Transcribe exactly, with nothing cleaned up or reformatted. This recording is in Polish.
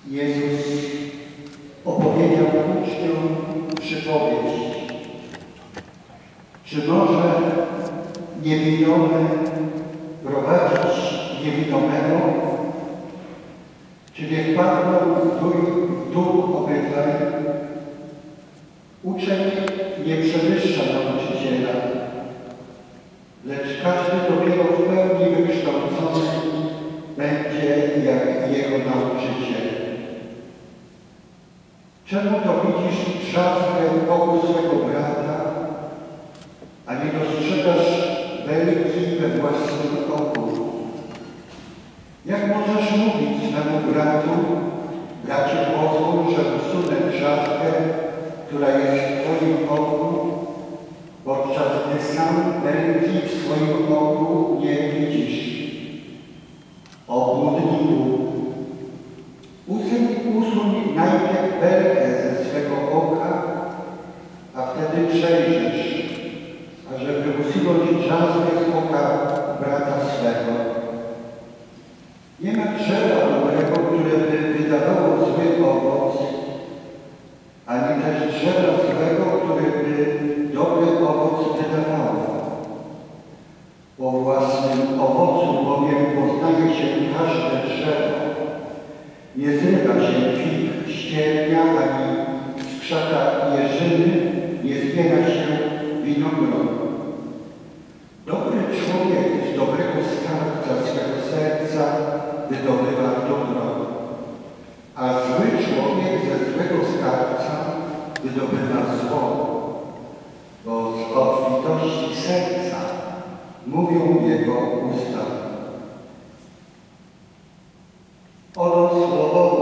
Jezus opowiedział uczniom przypowieść. Czy może niewidomy prowadzić niewidomego? Czy nie wpadną w dół obydwaj? Uczeń nie przewyższa nauczyciela, lecz każdy dopiero w pełni wykształcony będzie jak jego nauczyciel. Czemu to widzisz drzazgę oku swego brata, a nie dostrzegasz belki we własnym oku? Jak możesz mówić swemu bratu, bracie, pozwól, że usunę drzazgę, która jest w twoim oku, podczas gdy sam belki w swoim oku nie widzisz? Obłudniku, usuń, usuń najpierw belkę ze swego oka, a wtedy przejrzysz, ażeby usunąć drzazgę z oka brata swego. Nie ma drzewa dobrego, które by wydawało zły owoc, ani też drzewa złego, które by dobry owoc wydawało. Po własnym owocu bowiem poznaje się każde drzewo. Nie zrywa się fig ściernia, ani z krzaka jeżyny nie zbiera się winogron. Dobry człowiek z dobrego skarbca swego serca wydobywa dobro, a zły człowiek ze złego skarbca wydobywa zło, bo z obfitości serca mówią jego usta. Oto słowo